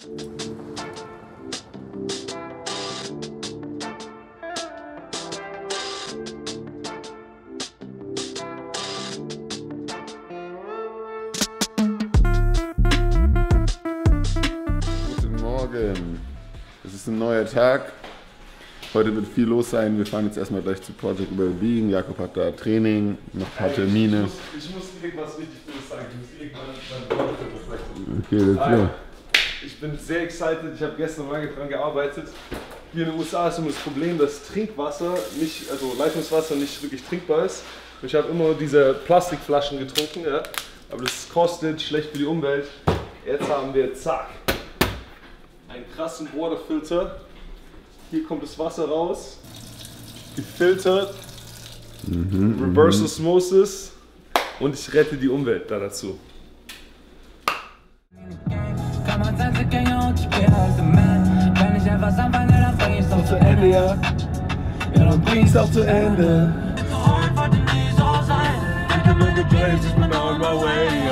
Guten Morgen. Es ist ein neuer Tag. Heute wird viel los sein. Wir fahren jetzt erstmal gleich zu Project Wellbeing. Jakob hat da Training, noch ein paar Termine. Ich muss irgendwas richtig Gutes sagen. Ich muss irgendwann Okay, let's go. Ich bin sehr excited. Ich habe gestern lange dran gearbeitet. Hier in den USA ist immer das Problem, dass Trinkwasser nicht, also Leitungswasser nicht wirklich trinkbar ist. Und ich habe immer diese Plastikflaschen getrunken, ja? Aber das kostet schlecht für die Umwelt. Jetzt haben wir, zack, einen krassen Waterfilter. Hier kommt das Wasser raus, gefiltert, Reverse Osmosis und ich rette die Umwelt da dazu. Zu Ende, ja. Ja, dann bring's auch zu Ende. Ich bin on my way,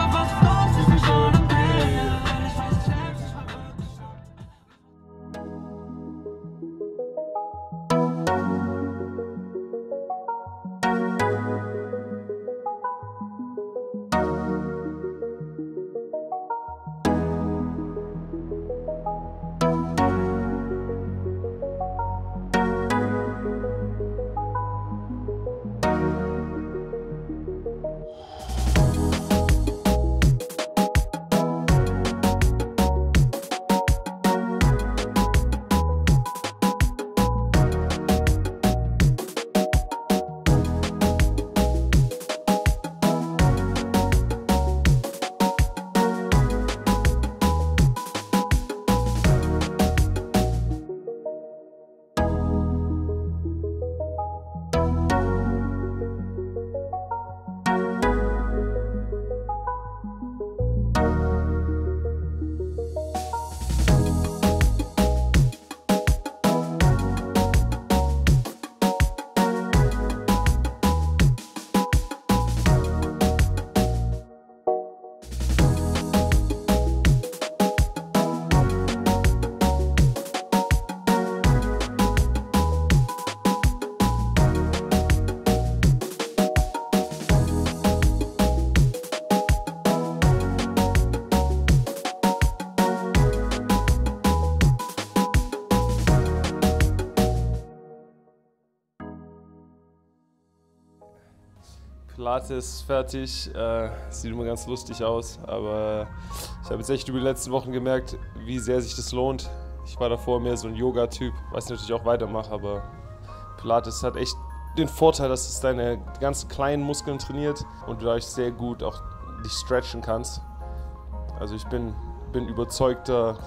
Pilates fertig, sieht immer ganz lustig aus, aber ich habe jetzt echt über die letzten Wochen gemerkt, wie sehr sich das lohnt. Ich war davor mehr so ein Yoga-Typ, was ich natürlich auch weitermache, aber Pilates hat echt den Vorteil, dass es deine ganzen kleinen Muskeln trainiert und du dadurch sehr gut auch dich stretchen kannst. Also ich bin überzeugter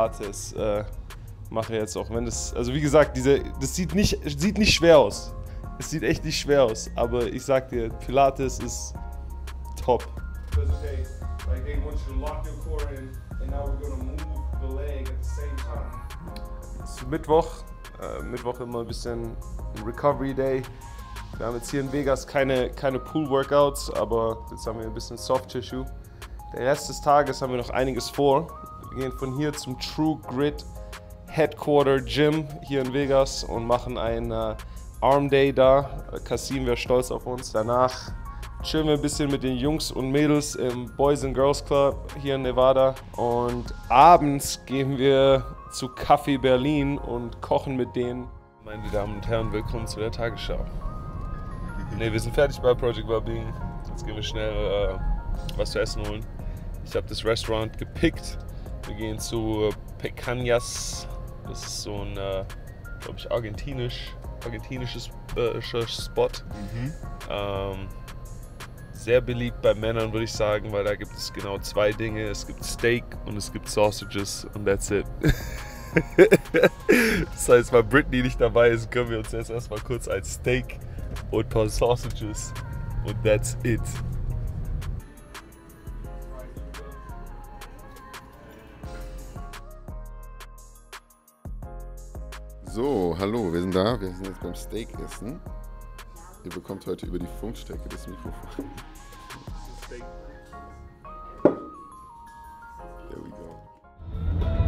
Pilates-Macher jetzt auch, wenn das, also wie gesagt, das sieht nicht schwer aus. Es sieht echt nicht schwer aus, aber ich sag dir, Pilates ist top. Es ist Mittwoch. Mittwoch immer ein bisschen Recovery Day. Wir haben jetzt hier in Vegas keine Pool-Workouts, aber jetzt haben wir ein bisschen Soft Tissue. Der Rest des Tages haben wir noch einiges vor. Wir gehen von hier zum True Grit Headquarter Gym hier in Vegas und machen ein Arm Day da. Kasim wäre stolz auf uns. Danach chillen wir ein bisschen mit den Jungs und Mädels im Boys and Girls Club hier in Nevada. Und abends gehen wir zu Café Berlin und kochen mit denen. Meine Damen und Herren, willkommen zu der Tagesschau. Ne, wir sind fertig bei Project Wellbeing. Jetzt gehen wir schnell was zu essen holen. Ich habe das Restaurant gepickt. Wir gehen zu Pecañas. Das ist so ein, glaube ich, argentinisches Spot. Sehr beliebt bei Männern, würde ich sagen, weil da gibt es genau zwei Dinge. Es gibt Steak und es gibt Sausages und that's it. Das heißt, weil Britney nicht dabei ist, können wir uns jetzt erstmal kurz ein Steak und ein paar Sausages und that's it. So, hallo, wir sind da. Wir sind jetzt beim Steak essen. Ihr bekommt heute über die Funkstrecke das Mikrofon. There we go.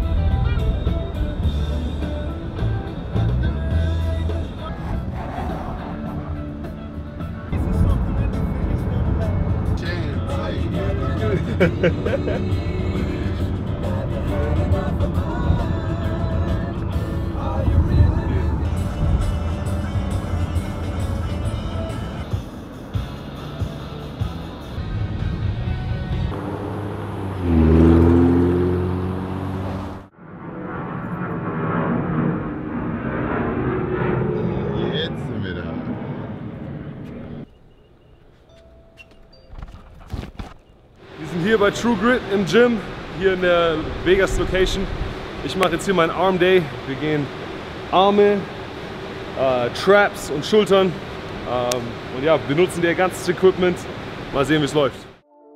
Wir sind hier bei True Grit im Gym, hier in der Vegas Location. Ich mache jetzt hier meinen Arm Day. Wir gehen Arme, Traps und Schultern. Und ja, wir nutzen ihr ganzes Equipment. Mal sehen, wie es läuft.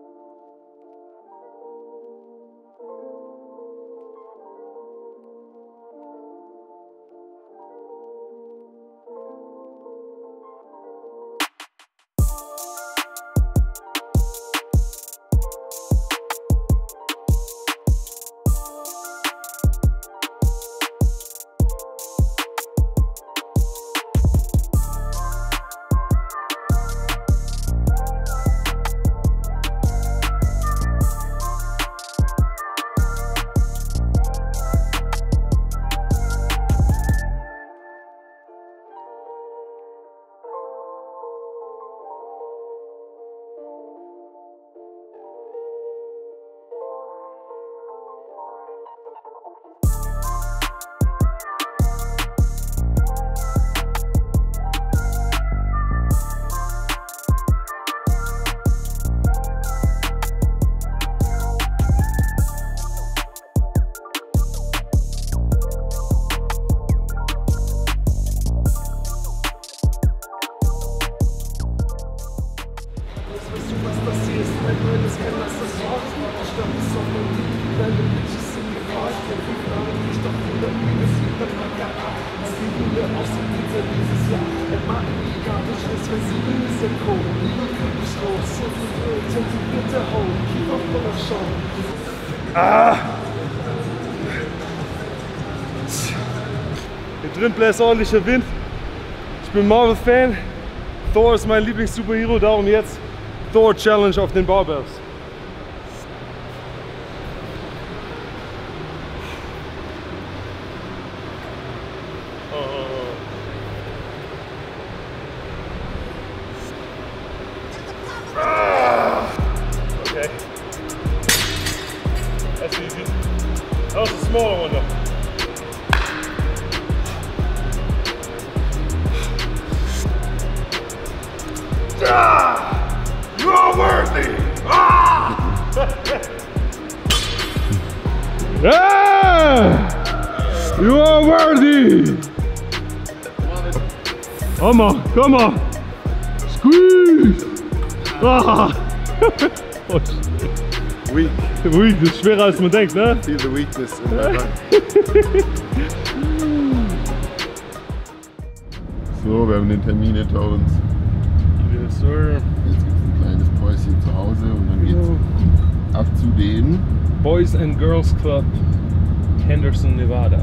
Hier drin bläst ordentlicher Wind. Ich bin Marvel-Fan. Thor ist mein Lieblings-Superhero, darum jetzt Thor Challenge auf den Barbells. Okay. That's easy. That was a smaller one though. You are worthy! You are worthy! Come on, come on! Squeeze! Oh, Weak. Weak, das ist schwerer als man denkt, ne? Feel the weakness in my back. So, wir haben den Termin hinter uns. Yes, sir. Jetzt gibt es ein kleines Päuschen zu Hause und dann geht's ab zu den Boys and Girls Club, Henderson, Nevada.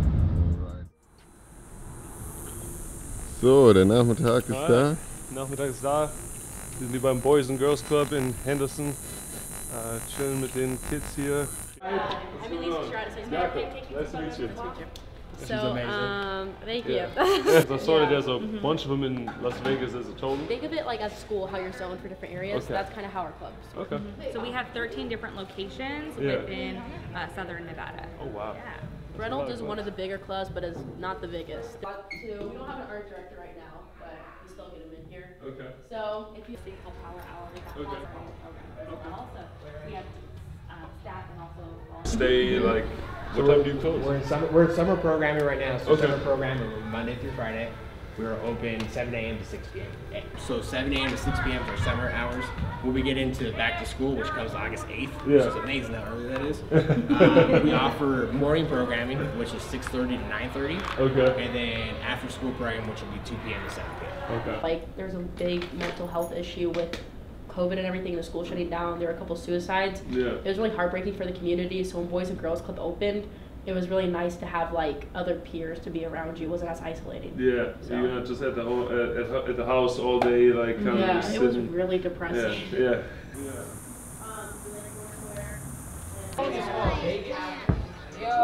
So, der Nachmittag ist da. Nachmittag ist da. Wir sind hier beim Boys and Girls Club in Henderson. Chillen mit den Kids hier. I'm Elise Estrada, Nice to meet you. So, thank you. So I saw that there's a bunch of them in Las Vegas as a total. Think of it like as a school, how you're zoned for different areas. Okay. That's kind of how our clubs. Okay. So we have 13 different locations Yeah. within southern Nevada. Oh wow. Yeah. Reynolds is one of the bigger clubs, but is not the biggest. We don't have an art director right now, but we still get him in here. Okay. So if you Thing called Power Hour. We got Okay. lots of programs as well. So we have staff and also Stay like. What time do you close? We're in summer programming right now. So Okay. summer programming Monday through Friday. We're open 7 a.m. to 6 p.m. So 7 a.m. to 6 p.m. for summer hours. When we get into back to school, which comes August 8th, which Yeah. is amazing how early that is. We offer morning programming, which is 6:30 to 9:30. Okay. And then after school program, which will be 2 p.m. to 7 p.m. Okay. like there's a big mental health issue with COVID and everything, the school shutting down. There were a couple suicides. Yeah. It was really heartbreaking for the community. So when Boys and Girls Club opened, it was really nice to have like other peers to be around you. It wasn't as isolating. Yeah. So you're not just at the house all day, like kind Yeah, of it was sitting. really Yeah. depressing. Yeah.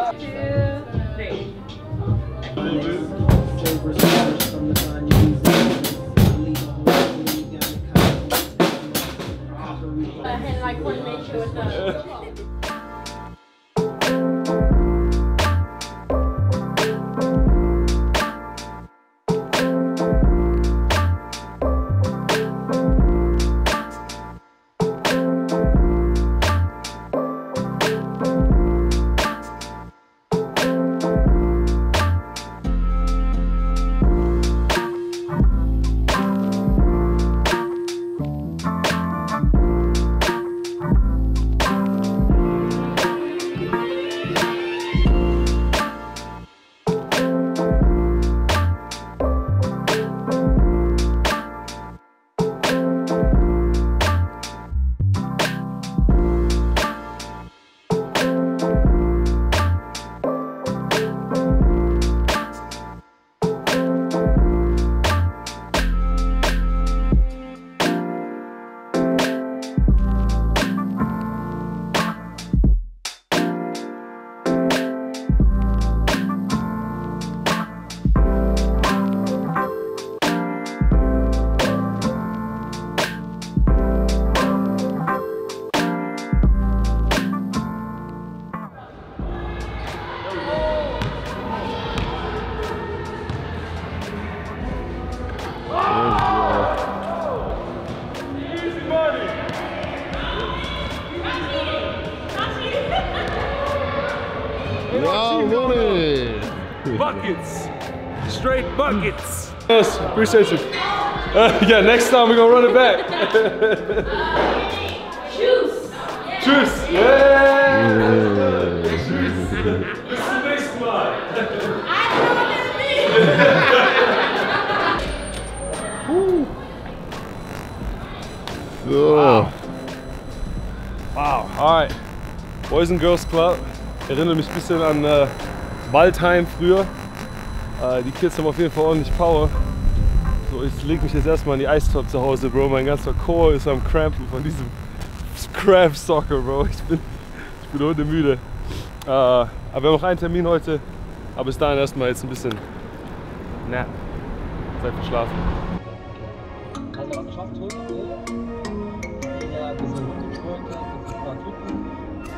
And like coordination with the. Buckets. Straight buckets. Yes, appreciate you. Yeah, next time we're gonna run it back. Juice. Juice. Yeah. This is the next one. So. Wow. Alright. Boys and Girls Club. Erinnert mich ein bisschen an Waldheim früher. Die Kids haben auf jeden Fall ordentlich Power. So, ich leg mich jetzt erstmal in die Eistop zu Hause, Bro. Mein ganzer Core ist am Crampen von diesem Craft Soccer, Bro. Ich bin hundemüde. Aber wir haben noch einen Termin heute. Aber bis dahin erstmal jetzt ein bisschen Nap. Zeit für Schlafen. Also geschafft heute, ja, ein bisschen runtergeschwört, ein paar Typen.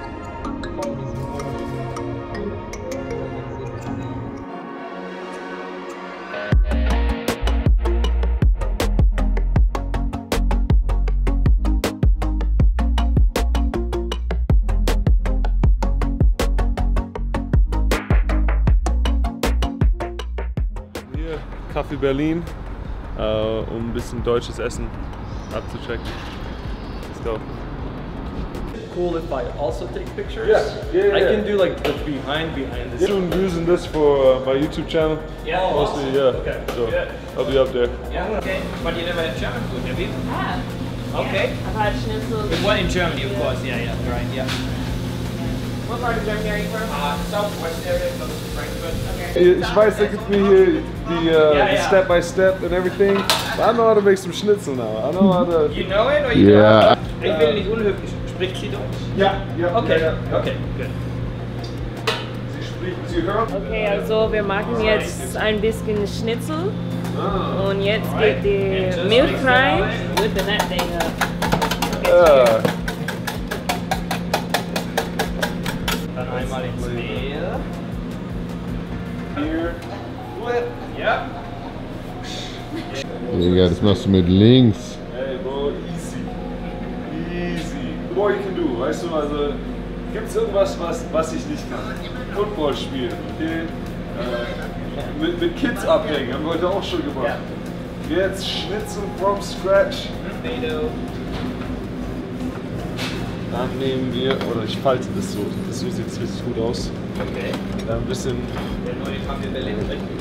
Hier, Café Berlin, um ein bisschen deutsches Essen abzuchecken. Let's go. Cool if I also take pictures? Yeah. I can do like the behind the Soon using this for my YouTube channel. Yeah. Mostly, yeah. Okay. So Yeah. I'll be up there. Yeah. Okay. But you never had German food, have you? Yeah. Okay. I've had schnitzel. Well, in Germany, of course. Yeah. Right. Yeah. What part of Germany are you from? Southwest area, close to Frankfurt. Ich weiß, da gibt mir hier die Step by Step and everything. But I know how to make some Schnitzel now. I know how to. You know it or you Yeah. don't? Ich will nicht unhöflich. Spricht sie Deutsch? Ja. Okay. Okay. Good. Sie hören? Okay, also wir machen jetzt ein bisschen Schnitzel und jetzt geht die Milch rein. Whipping that thing up. Ja. Dann einmal ins Mehl. Hier. Flip. Ja. Digga, das machst du mit links. Hey, Bro, easy. Easy. More you can do, weißt du, also gibt's irgendwas, was ich nicht kann? Football spielen, okay? Mit Kids abhängen, haben wir heute auch schon gemacht. Jetzt Schnitzel from scratch. Dann nehmen wir, oder ich falte das so sieht es richtig gut aus. Okay. Dann ein bisschen. Der neue Kaffee Berlin.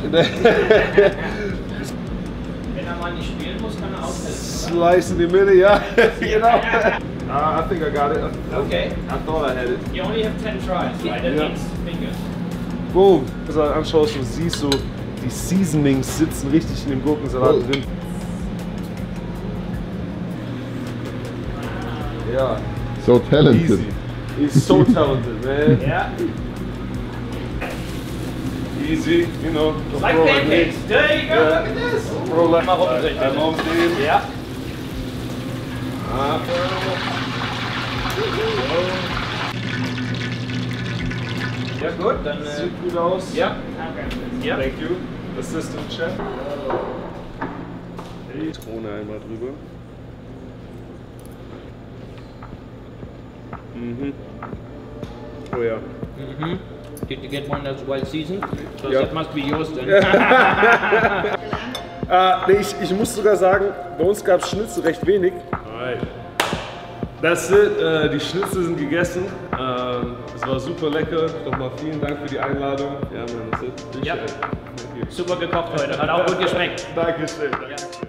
Wenn er mal nicht spielen muss, kann er aushelfen. Slice in die Mitte, ja, genau. I think I got it. Okay. I thought I had it. You only have 10 tries, right? That Yeah. means fingers. Boom. Wenn du anschaust und siehst, so die Seasonings sitzen richtig in dem Gurkensalat Oh. drin. Ja, So talented. easy. He's so talented, man. Ja. easy, you know. Like pancakes. There you go. Yeah. Look at this. Roll like Mal rumdrehen. einmal umdrehen. Ja. Ja gut, dann Sieht gut aus. ja. Ja. Thank you. Assistant Chef. Zitrone einmal drüber. Mhm. Oh ja. Mhm. Did you get one that's well seasoned? So Ja. that must be yours then. Nee, ich muss sogar sagen, bei uns gab es Schnitzel recht wenig. Alright. That's it. Die Schnitzel sind gegessen. Es war super lecker. Nochmal vielen Dank für die Einladung. Ja, man, that's it. Ja. Thank you. Super gekocht heute, hat auch gut geschmeckt. Dankeschön.